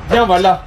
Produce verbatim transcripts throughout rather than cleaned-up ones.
Viens, voilà.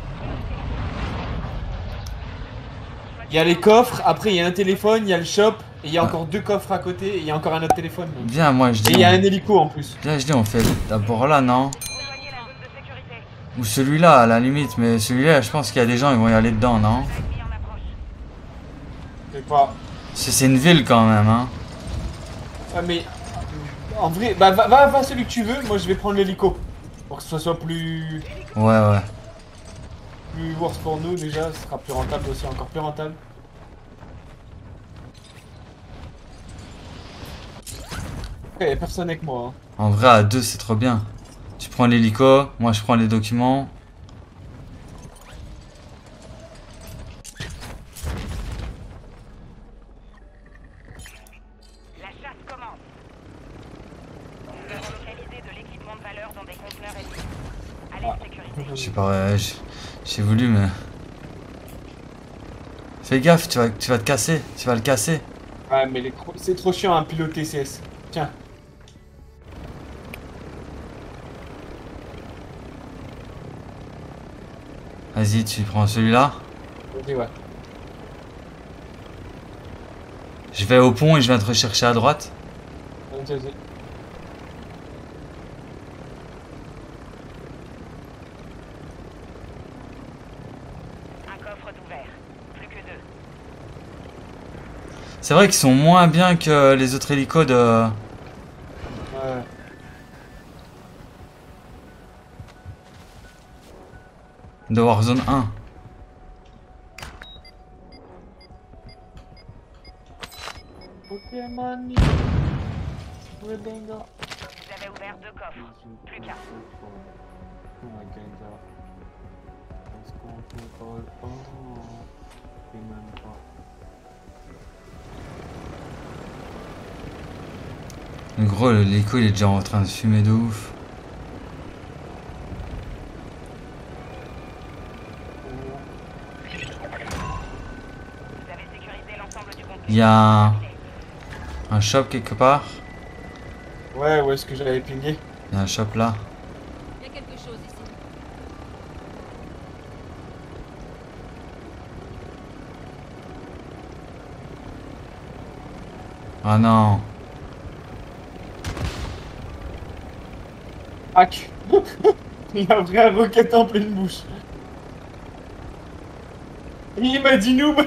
Il y a les coffres, après il y a un téléphone, il y a le shop, et il y a Ouais. encore deux coffres à côté, et il y a encore un autre téléphone. Donc. Viens, moi je Et dis. il y a On... un hélico en plus. Viens, je dis, on fait d'abord là, non? Rejoignez la zone de sécurité. Ou celui-là, à la limite, mais celui-là, je pense qu'il y a des gens, ils vont y aller dedans, non? Ennemi en approche. Je sais pas. Parce que c'est une ville quand même, hein. Ah, mais. En vrai, bah va, va, va celui que tu veux, moi je vais prendre l'hélico. Pour que ce soit plus. Ouais, ouais. Plus worse pour nous déjà, ce sera plus rentable aussi, encore plus rentable. Il y a personne avec moi. Hein. En vrai, à deux, c'est trop bien. Tu prends l'hélico, moi je prends les documents. La chasse commence. Nous avons localisé de l'équipement de valeur dans des conteneurs ennemis. Allez, Ah. sécurité. Je sais pas, ouais, j'- j'ai voulu, mais. Fais gaffe, tu vas, tu vas te casser, tu vas le casser. Ouais, mais les cro- c'est trop chiant à piloter C S. Tiens. Vas-y, tu prends celui-là. Vas-y, ouais. Je vais au pont et je viens te rechercher à droite. Vas-y, vas-y. Un coffre d'ouvert. Plus que deux. C'est vrai qu'ils sont moins bien que les autres hélicos de, Ouais. de Warzone un. Pokémon. Ouais, bingo. Vous avez ouvert deux coffres. Plus qu'un. Oh my god. Est-ce qu'on peut pas... Oh, et même pas. Le gros, l'hélico il est déjà en train de fumer de ouf. Vous avez sécurisé l'ensemble du contenu. Il y a un, un shop quelque part. Ouais, où est-ce que j'avais pingé? Il y a un shop là. Il y a quelque chose ici. Ah non. Hack. Il a pris un roquette en pleine bouche. Il m'a dit noob.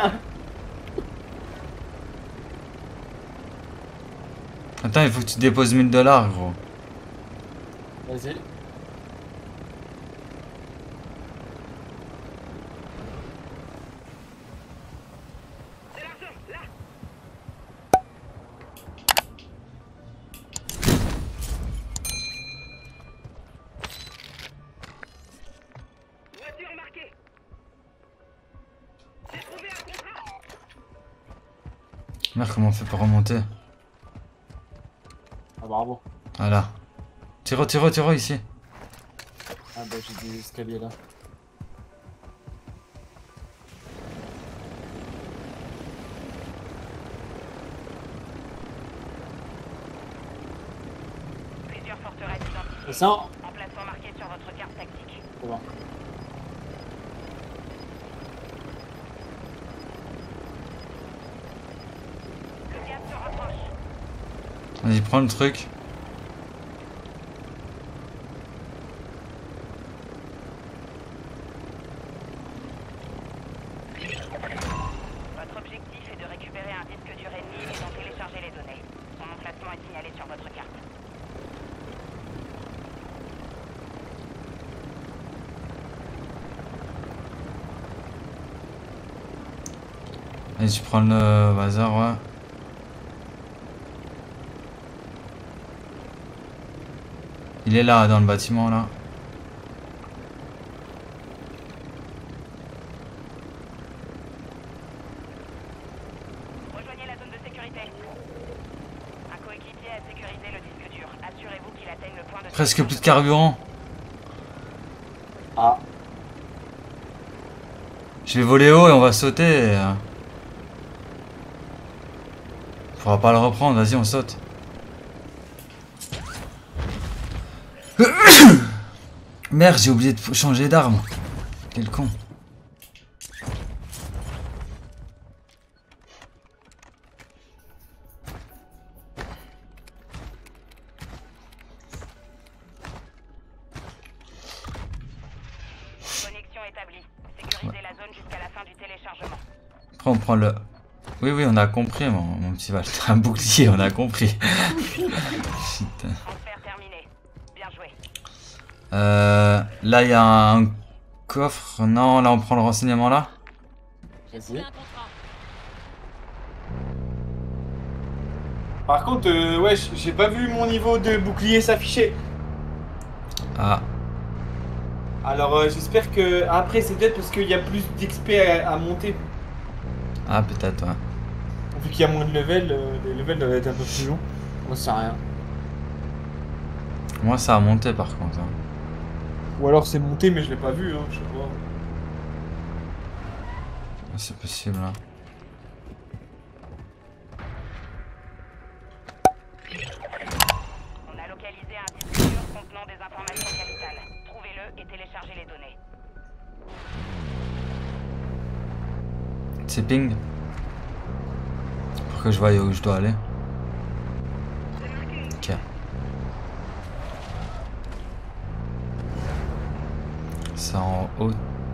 Attends, il faut que tu déposes mille dollars, gros. Vas-y. Voiture marquée. J'ai trouvé un contrat. Merde, comment on fait pour remonter? Ah bravo. Voilà. Tiro, tiro, tiro ici. Ah bah j'ai des escaliers là. Plusieurs forteresses identifiées. C'est ça? Emplacement marqué sur votre carte tactique. C'est bon. Le gaz se rapproche. Vas-y, prends le truc. Votre objectif est de récupérer un disque dur ennemi et d'en télécharger les données. Son emplacement est signalé sur votre carte. Vas-y, tu prends le bazar, ouais. Il est là, dans le bâtiment, là. Rejoignez la zone de sécurité. Un coéquipier a sécurisé le disque dur. Assurez-vous qu'il atteigne le point de... Presque plus de carburant. Ah. Je vais voler haut et on va sauter. et, euh, On pourra pas le reprendre, vas-y, on saute. Merde, j'ai oublié de changer d'arme. Quel con. Connexion établie. Sécurisez la zone jusqu'à la fin du téléchargement. Après, on prend le... Oui, oui, on a compris, mon, mon petit vache. T'as un bouclier, on a compris. Putain. Transfert terminé. Bien joué. Euh, là, il y a un coffre. Non, là, on prend le renseignement là. J'ai Vas-y. trouvé un contrat. Par contre, euh, ouais, j- j'ai pas vu mon niveau de bouclier s'afficher. Ah, Alors euh, j'espère que... Après, c'est peut-être parce qu'il y a plus d'X P à, à monter. ah peut-être, ouais. Vu qu'il y a moins de level, euh, les levels doivent être un peu plus longs. Moi, ça sert à rien. Moi, ça a monté par contre. hein. Ou alors c'est monté, mais je l'ai pas vu, hein, je sais pas. Ah, c'est possible. Hein. On a localisé un disque dur contenant des informations capitales. Trouvez-le et téléchargez les données. C'est ping. Pour que je voie où je dois aller. Ok. C'est en haut.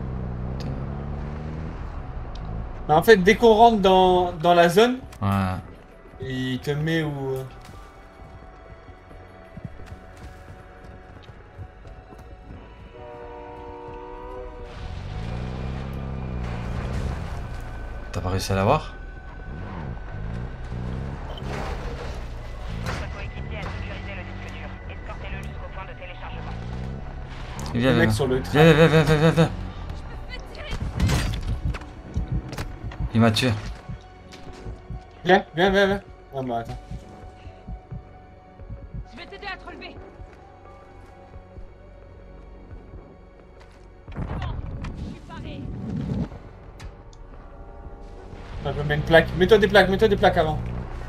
Mais en fait, dès qu'on rentre dans, dans la zone, Ouais. il te met où... euh, T'as pas réussi à l'avoir? Votre coéquipier a sécurisé le disque dur. Escortez-le jusqu'au point de téléchargement. Viens, le viens, mec sur le viens, train. viens, viens, viens, viens, viens. Il m'a tué. Viens, viens, viens, viens. Non, mais attends. Je vais t'aider à te relever. Bon, je suis paré. Attends, je me mets une plaque. Mets-toi des plaques, mets-toi des plaques avant.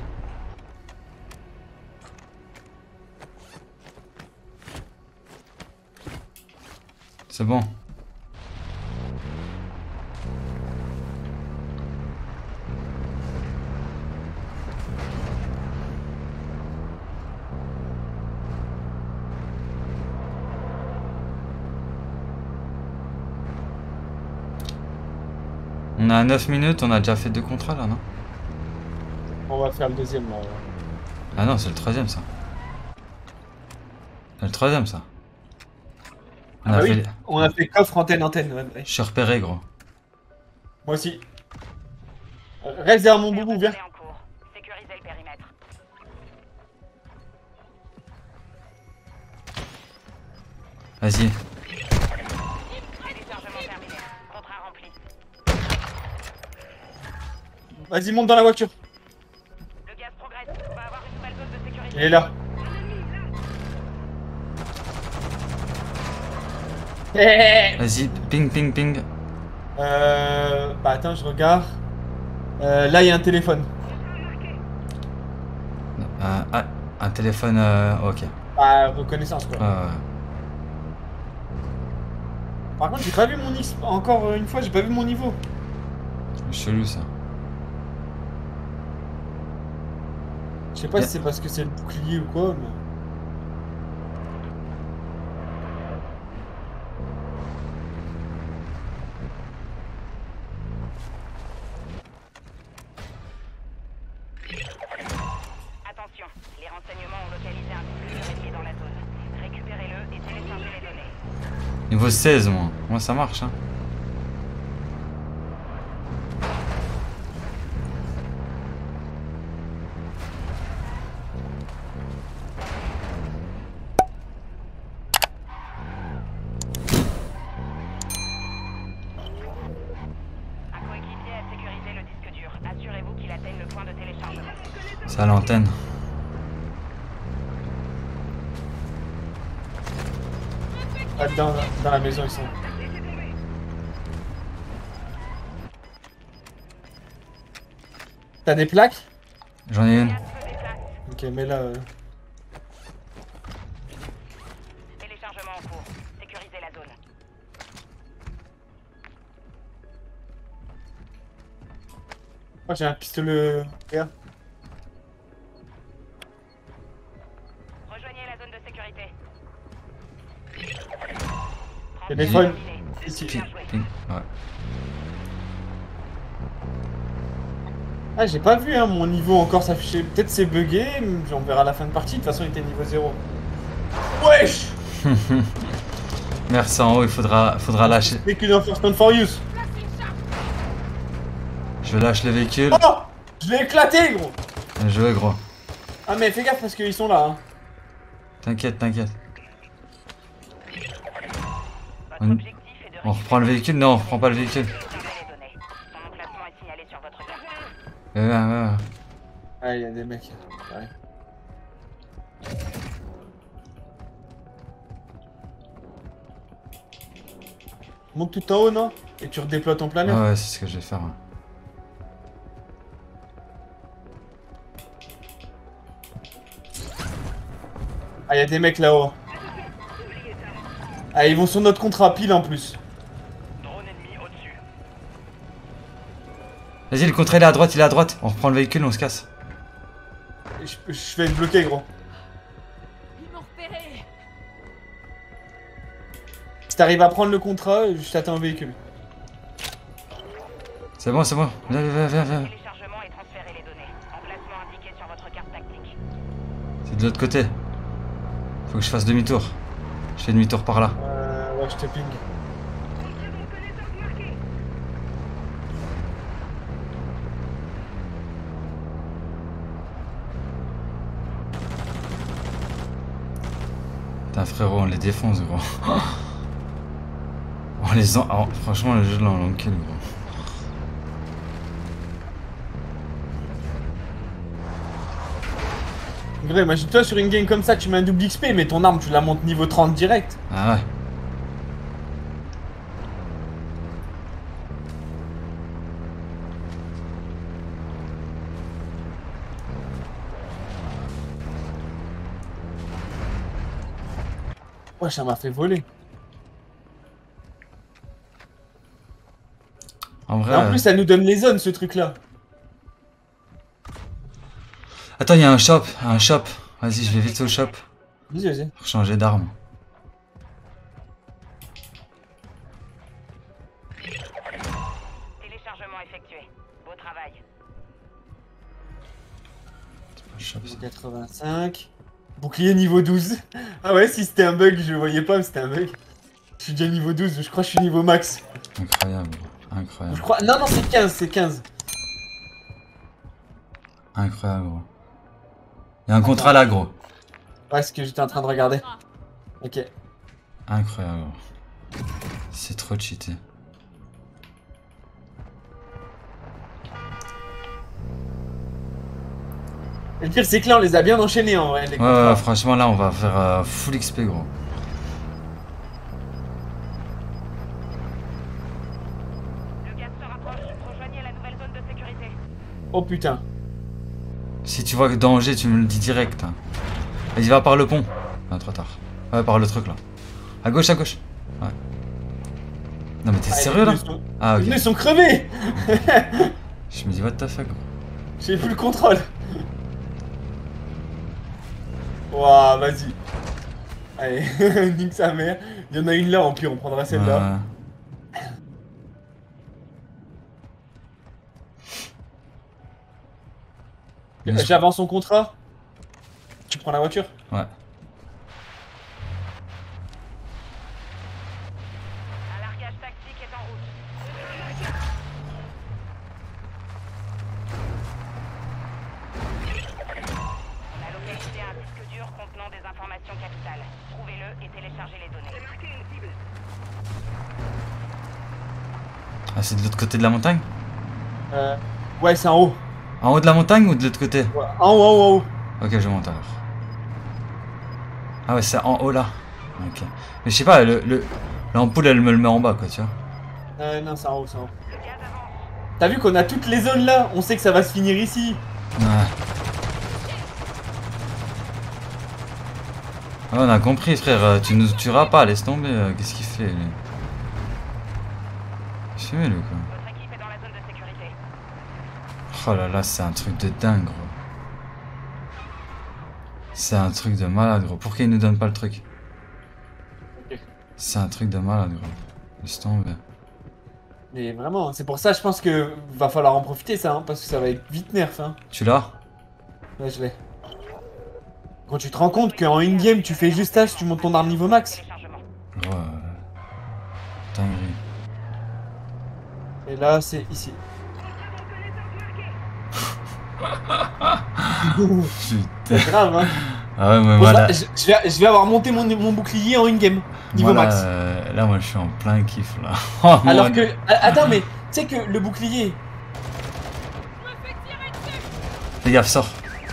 C'est bon. On a neuf minutes, on a déjà fait deux contrats là, non? On va faire le deuxième là. ouais. Ah non, c'est le troisième ça. C'est le troisième ça. On Ah a bah fait... oui, on a fait coffre antenne antenne. Ouais, ouais. Je suis repéré gros. Moi aussi. Euh, Reste derrière mon boubou, viens. Données en cours. Sécurisez le périmètre. Vas-y. Téléchargement terminé. Contrat rempli. Vas-y, monte dans la voiture. Le gaz progresse. On va avoir une nouvelle zone de sécurité. Il est là. Eh Vas-y, ping, ping, ping. Euh... Bah attends, je regarde. Euh, là, il y a un téléphone. Euh, ah, un téléphone, euh, ok. Bah, reconnaissance quoi. Ouais, ouais. Par contre, j'ai pas vu mon X. Encore une fois, j'ai pas vu mon niveau. Chelou ça. Je sais pas si c'est parce que c'est le bouclier ou quoi, mais... Attention, les renseignements ont localisé un disque dur ennemi dans la zone. Récupérez-le et téléchargez les données. Niveau seize, moi. Moi, ça marche, hein. Un coéquipier a sécurisé le disque dur. Assurez-vous qu'il atteigne le point de téléchargement. C'est à l'antenne. Ah, dans, dans la maison, ils sont. T'as des plaques? J'en ai une. Gaz feu des plaques. Ok, mais là... euh, Téléchargement en cours. Sécurisez la Oh, j'ai un pistolet. Regarde. Rejoignez la zone de sécurité. Il y a des fois. Ping, Bien joué. ping. Ouais. Ah, j'ai pas vu hein, mon niveau encore s'afficher. Peut-être c'est bugué, mais on verra à la fin de partie. De toute façon, il était niveau zéro. Wesh! Merci en haut, il faudra, faudra lâcher. C'est qu'une enforcement for use. Je lâche le véhicule. Oh! Je l'ai éclaté, gros! Bien joué, gros. Ah, mais fais gaffe parce qu'ils sont là. Hein. T'inquiète, t'inquiète. Votre On, objectif est de on reprend le véhicule? Non, on reprend pas le véhicule. récupérer les données. Son emplacement est signalé sur votre carte. Ouais, ouais, ouais. Ah, il y a des mecs. Ouais. Monte tout en haut, non? Et tu redéploies ton planète. Ouais, ouais, c'est ce que je vais faire. Ouais. Ah, il y a des mecs là-haut. Ah, ils vont sur notre contrat pile en plus. Drone ennemi au-dessus. Vas-y, le contrat il est à droite, il est à droite. On reprend le véhicule, on se casse. Je, je vais être bloqué, gros. Ils m'ont repéré. Si t'arrives à prendre le contrat, je t'attends au véhicule. C'est bon, c'est bon. Viens, viens, viens, viens. Téléchargement et transférer les données. Emplacement indiqué sur votre carte tactique. C'est de l'autre côté. Faut que je fasse demi-tour. Je fais demi-tour par là. Euh, ouais, je te ping. Putain, frérot, on les défonce, gros. On les en... oh, franchement, le jeu là, on l'encule, gros. Gros, imagine-toi sur une game comme ça, tu mets un double X P, mais ton arme, tu la montes niveau trente direct. Ah ouais. Ouais, ça m'a fait voler. En vrai. Et en euh, plus, ça nous donne les zones, ce truc-là. Attends, il y a un shop. Un shop. Vas-y, je vais vite au shop. Vas-y, vas-y. Pour changer d'arme. Téléchargement effectué. Beau travail. Shop, Niveau quatre-vingt-cinq. Bouclier niveau douze. Ah ouais, si c'était un bug, je voyais pas, mais c'était un bug. Je suis déjà niveau douze, je crois que je suis niveau max. incroyable, gros. Je Incroyable. crois... Non, non, c'est quinze, c'est quinze. Incroyable, gros. Il y a un contrat là, gros. Ouais, c'est ce que j'étais en train de regarder. Ok. Incroyable, gros. C'est trop cheaté. Et le pire, c'est que là, on les a bien enchaînés en vrai, les Ouais, contrats. ouais, franchement, là, on va faire euh, full X P, gros. Le gaz se rapproche. Rejoignez la nouvelle zone de sécurité. Oh putain. Si tu vois que danger, tu me le dis direct. Hein. Vas-y, va par le pont. Ah, trop tard. Ouais, par le truc là. À gauche, à gauche. Ouais. Non, mais t'es Ah, sérieux les là pneus sont- Ah, Les ok. pneus sont crevés. Je me dis, what the fuck, gros. J'ai plus le contrôle. Ouah, vas-y. Allez, nique sa mère. Il y en a une là, en pire, on prendra celle-là. Ouais. Euh, J'avance son contrat. Tu prends la voiture? Ouais. Un largage tactique est en route. On a localisé un disque dur contenant des informations capitales. Trouvez-le et téléchargez les données. Ah, c'est de l'autre côté de la montagne? Euh... Ouais, c'est en haut. En haut de la montagne ou de l'autre côté? Ouais, en haut, en haut, en haut. Ok, je monte alors. Ah ouais, c'est en haut là. Ok. Mais je sais pas, le, le, l'ampoule elle me le met en bas quoi, tu vois. Euh, non, c'est en haut, c'est en haut. Le gaz avance. T'as vu qu'on a toutes les zones là? On sait que ça va se finir ici. Ouais. Ah, on a compris frère, tu nous tueras pas, laisse tomber, euh, qu'est-ce qu'il fait lui? Qu'est-ce qu'il fait lui quoi? Votre équipe est dans la zone de sécurité. Oh là là, c'est un truc de dingue, gros. C'est un truc de malade, gros. Pourquoi ils nous donnent pas le truc? C'est un truc de malade, gros. Laisse tomber. Mais vraiment, c'est pour ça, je pense que va falloir en profiter, ça, hein, parce que ça va être vite nerf. Hein. Tu l'as? Ouais, je l'ai. Quand tu te rends compte qu'en in-game, tu fais juste H, tu montes ton arme niveau max. Gros, euh... dinguerie. Et là, c'est ici. Putain. C'est grave, hein. Ah ouais, mais Bon, voilà. ça, je, je vais, je vais avoir monté mon, mon bouclier en in-game, niveau Moi, là, max. euh, là, moi, je suis en plein kiff, là. Oh, Alors mon- que... ah, Attends, mais tu sais que le bouclier... Fais gaffe, sors.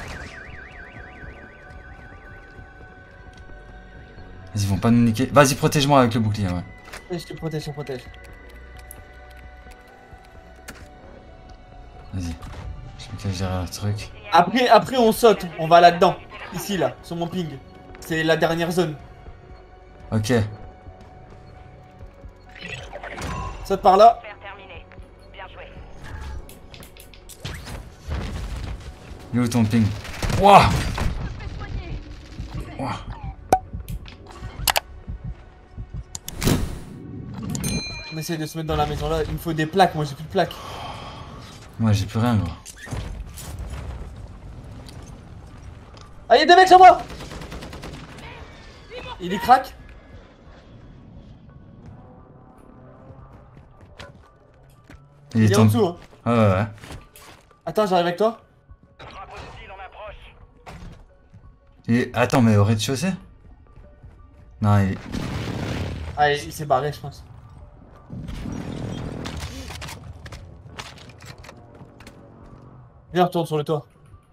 Vas-y, ils vont pas nous niquer. Vas-y, protège-moi avec le bouclier, ouais. Je te protège, je te protège. Vas-y. Je me cache derrière le truc. Après, après, on saute, on va là-dedans. Ici, là, sur mon ping. C'est la dernière zone. Ok. Saute par là. Faire terminé. Bien joué. Il est où ton ping? Wouah! Wouah! On essaye de se mettre dans la maison là. Il me faut des plaques, moi j'ai plus de plaques. Moi, j'ai plus rien, gros. Ah, y'a des mecs sur moi! Il est crack? Il est Il est en tombé. dessous, hein. Ouais, ouais, ouais. Attends, j'arrive avec toi. Drapeau de style en approche. Et... Attends, mais au rez-de-chaussée? Non, il... Ah, il, il s'est barré, je pense. Viens, retourne sur le toit.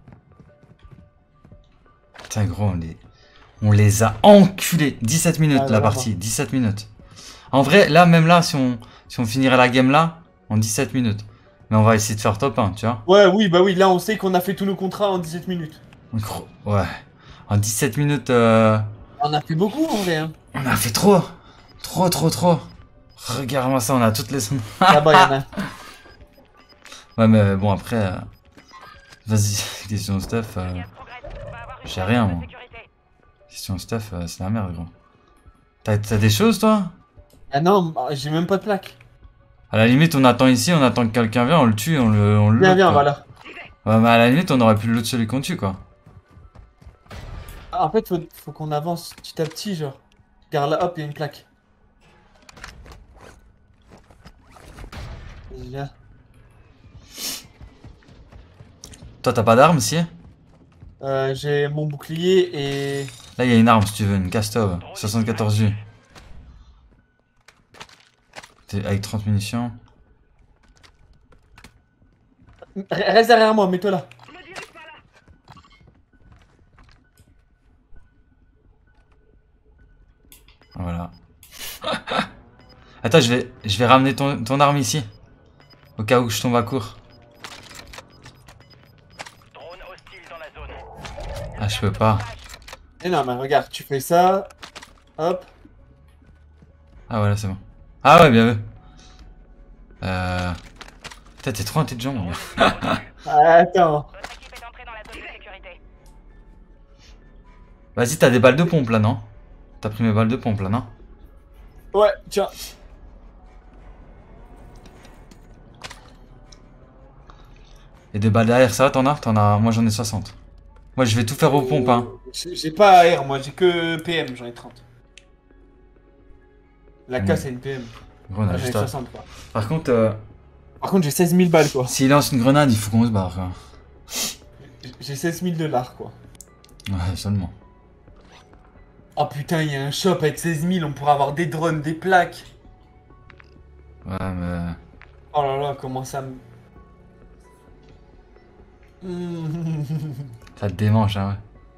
Putain, gros, on les... On les a enculés. dix-sept minutes, Ah, la vraiment. partie. dix-sept minutes. En vrai, là, même là, si on, si on finirait la game là, en dix-sept minutes. Mais on va essayer de faire top un, tu vois. Ouais, oui, bah oui, là on sait qu'on a fait tous nos contrats en dix-sept minutes. Gros, ouais. En dix-sept minutes, euh, On a fait beaucoup en vrai, hein. on a fait trop. Trop, trop, trop. Regarde-moi ça, on a toutes les zones. Là-bas, y'en a. Ouais, mais bon, après... euh, Vas-y, question stuff. euh, Gaz progresse. On va avoir une J'ai rien, de moi. sécurité. Question stuff, euh, c'est la merde, gros. T'as t'as des choses, toi? Ah non, j'ai même pas de plaques. À la limite, on attend ici, on attend que quelqu'un vienne, on le tue, on le, on le Viens, loot, viens, quoi. voilà. Ouais, mais à la limite, on aurait pu le loot celui qu'on tue, quoi. Ah, en fait, faut, faut qu'on avance petit à petit, genre. Regarde là, hop, il y a une plaque. Vas-y, viens. Toi, t'as pas d'arme, si? Euh, j'ai mon bouclier et... Là, il y a une arme, si tu veux, une Castov, soixante-quatorze U. T'es avec trente munitions. R- Reste derrière moi, mets-toi là. Voilà. Attends, je vais, je vais ramener ton, ton arme ici. Au cas où je tombe à court. Drone hostile dans la zone. Ah, je peux pas. Et non, mais regarde, tu fais ça. Hop. Ah, voilà, c'est bon. Ah, ouais, bien vu. Euh... Putain, t'es trop intelligent, mon gars. Attends. Votre équipe est entrée dans la zone de sécurité. Vas-y, t'as des balles de pompe, là, non? T'as pris mes balles de pompe, là, non? Ouais, tiens. Et des balles derrière, ça va, t'en as? T'en as... Moi, j'en ai soixante. Moi, je vais tout faire aux pompes, hein. J'ai j'ai pas A R, moi, j'ai que P M, j'en ai trente. La K, Mm. c'est une P M. Gros, on a Ah, j'en ai juste à- soixante, quoi. Par contre, euh, Par contre, j'ai seize mille balles, quoi. s'il lance une grenade, il faut qu'on se barre, quoi. J'ai seize mille dollars, quoi. Ouais, seulement. Oh putain, il y a un shop avec seize mille, on pourra avoir des drones, des plaques. Ouais, mais... Oh là là, comment ça me... Ça te démange, hein, ouais.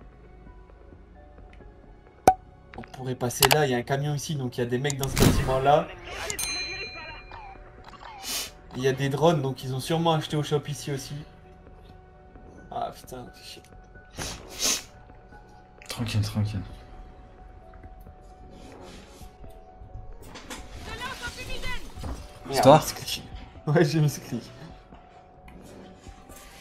On pourrait passer là, il y a un camion ici, donc il y a des mecs dans ce bâtiment-là. Il y a des drones, donc ils ont sûrement acheté au shop ici aussi. Ah putain, c'est chiant. Tranquille, tranquille. C'est Merde, toi misclick. Ouais, j'ai mis ce clic.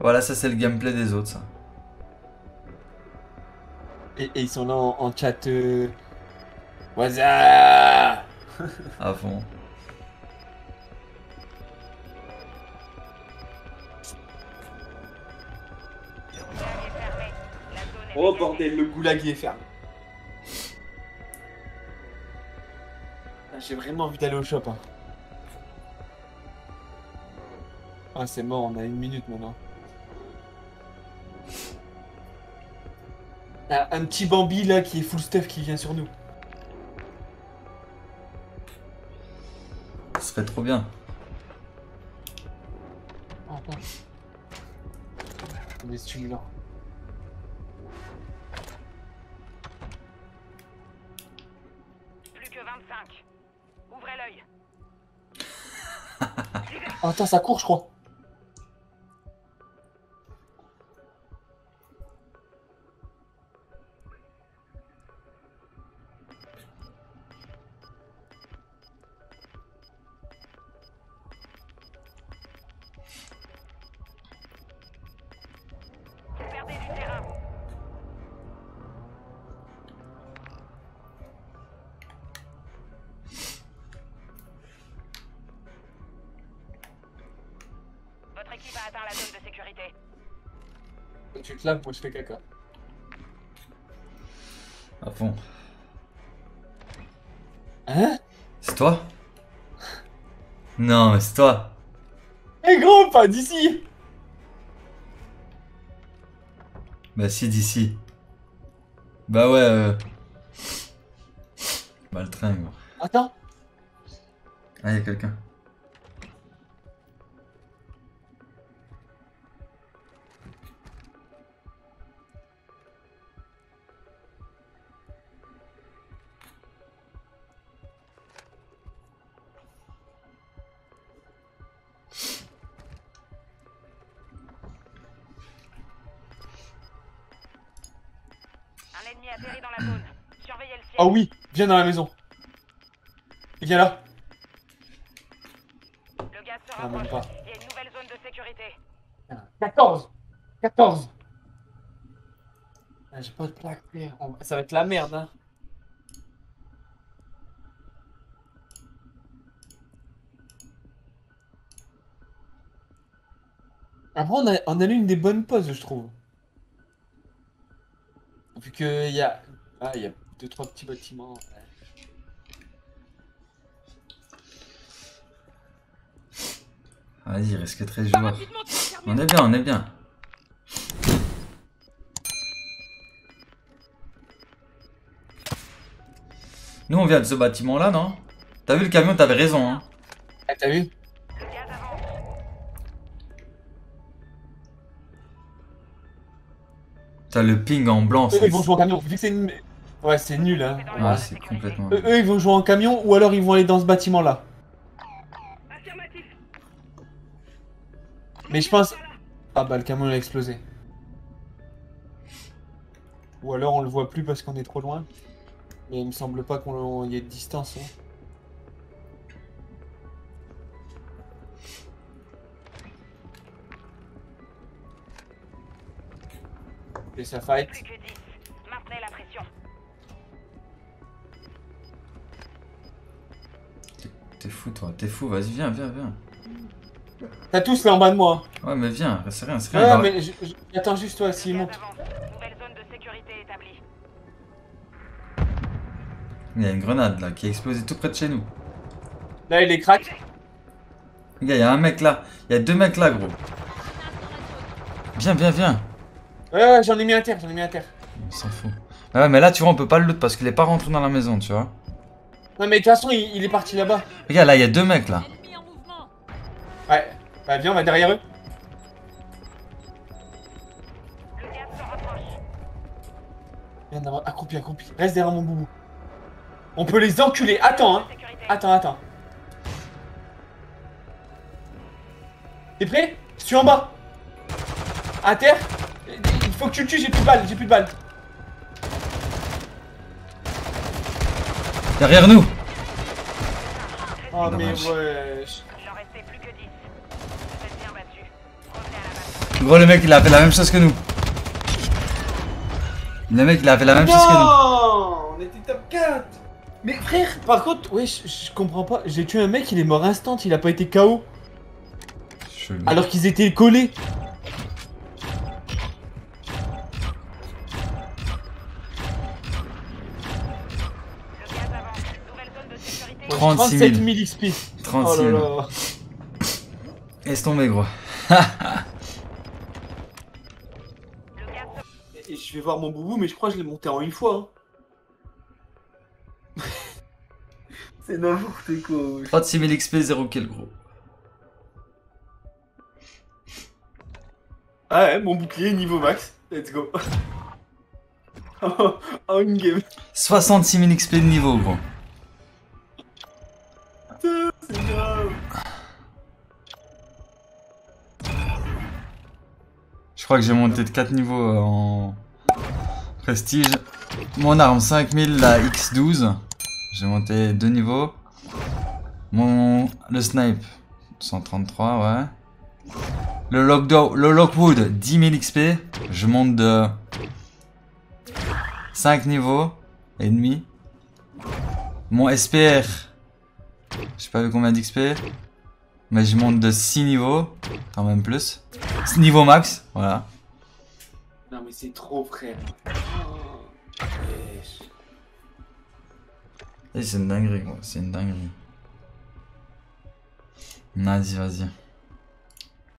Voilà, ça c'est le gameplay des autres, ça. Et, et ils sont là en, en chat. Euh... Waza. À fond. Oh bordel, le goulag est fermé. J'ai vraiment envie d'aller au shop. Hein. Ah c'est mort, on a une minute maintenant. Ah, un petit Bambi là qui est full stuff qui vient sur nous. Ce serait trop bien. Ah, attends. On est stimulant. Plus que vingt-cinq. Ouvrez l'œil. Oh, attends, ça court je crois. Vous perdez du terrain. Votre équipe a atteint la zone de sécurité. Tu te laves, moi je fais caca. À fond. Hein? C'est toi? Non, mais c'est toi. Eh gros, pas d'ici. Bah si, d'ici. Bah ouais, euh... Bah le train, gros. Attends. Ah, y'a quelqu'un. Un ennemi atterrit dans la zone. Surveillez le ciel. Oh oui, viens dans la maison. Viens là. Le gaz se Ah, même rapproche. pas. Il y a une nouvelle zone de sécurité. quatorze. quatorze. Ah, j'ai pas de plaque, frère. On- Ça va être la merde, hein. Après, on a, on a eu une des bonnes pauses, je trouve. Vu qu'il y a... Ah, il y a deux, trois petits bâtiments. Ouais. Vas-y, il reste que treize Pas joueurs. rapidement, tu vas faire On mieux. est bien, on est bien. Nous, on vient de ce bâtiment-là, non? T'as vu le camion, t'avais raison, hein. Ah, t'as vu? Le gaz avance. T'as le ping en blanc, Eux, c'est... ils vont jouer en camion. Vu que c'est une... Ouais, c'est nul, hein. Ah, c'est complètement... Eux, eux, ils vont jouer en camion ou alors ils vont aller dans ce bâtiment-là. Affirmatif. Mais je pense... Ah bah, le camion, il a explosé. Ou alors on le voit plus parce qu'on est trop loin. Mais il me semble pas qu'on y ait de distance. Hein. Et ça fight. Plus que dix. Maintenez la pression. T'es fou, toi. T'es fou, vas-y, viens, viens, viens. T'as tous là en bas de moi. Ouais, mais viens, c'est rien, c'est Ouais, rien. mais je- je- j'attends juste toi s'il Le monte. gaz avance. Nouvelle zone de sécurité établie. Il y a une grenade, là, qui a explosé tout près de chez nous. Là, il est crack. Les gars, il y a un mec là. Il y a deux mecs là, gros. Viens, viens, viens. Ouais, ouais, j'en ai mis un terre, j'en ai mis un terre. On s'en fout. Ah ouais, mais là, tu vois, on peut pas le loot parce qu'il est pas rentré dans la maison, tu vois. Non, mais de toute façon, il, il est parti là-bas. Regarde, là, il y a deux mecs là. Ennemi en mouvement. Ouais. Bah, viens, on va derrière eux. Le gaz se rapproche. Viens d'avoir accroupi, accroupi. Reste derrière mon boubou. On peut les enculer. Attends, hein. Sécurité. Attends, attends. T'es prêt? Je suis en bas. À terre. Il faut que tu le tues, j'ai plus de balles, j'ai plus de balles. Derrière nous. Oh, mais Dommage. ouais. Il en restait plus que dix. Vous êtes bien battu. Revenez à la base. Gros, le mec, il a fait la même chose que nous. Le mec, il a fait la même chose que nous. Non, on était top quatre. Mais frère, par contre, ouais, je, je comprends pas. J'ai tué un mec, il est mort instant, il a pas été K O. Chelou. Alors qu'ils étaient collés. Le gaz avance. Nouvelle zone de sécurité. trente-six trente-sept mille. mille X P. trente-six Oh là mille. là. Laisse tomber, gros. Le gaz se... Et je vais voir mon boubou, mais je crois que je l'ai monté en une fois. Hein. C'est n'importe quoi. wesh. trente-six mille X P, zéro kill, gros. Ah ouais, mon bouclier niveau max. Let's go. En une game. soixante-six mille X P de niveau, gros. Putain, c'est grave. Je crois que j'ai monté de quatre niveaux en prestige. Mon arme cinq mille, la X douze. J'ai monté deux niveaux. Mon... Le snipe, cent trente-trois, ouais. Le, Lockdo... le Lockwood, dix mille X P. Je monte de cinq niveaux et demi. Mon S P R, je sais pas eu combien d'X P. Mais je monte de six niveaux, quand même plus. Niveau max, voilà. Non mais c'est trop frère. Oh, wesh. Et c'est une dinguerie, gros, c'est une dinguerie. Vas-y, vas-y.